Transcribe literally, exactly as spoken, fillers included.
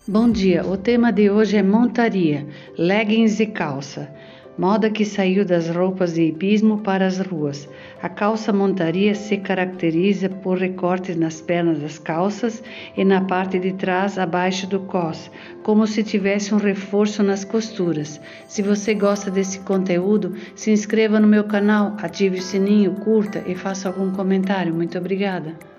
Bom dia, o tema de hoje é montaria, leggings e calça. Moda que saiu das roupas de hipismo para as ruas. A calça montaria se caracteriza por recortes nas pernas das calças e na parte de trás abaixo do cós, como se tivesse um reforço nas costuras. Se você gosta desse conteúdo, se inscreva no meu canal, ative o sininho, curta e faça algum comentário. Muito obrigada.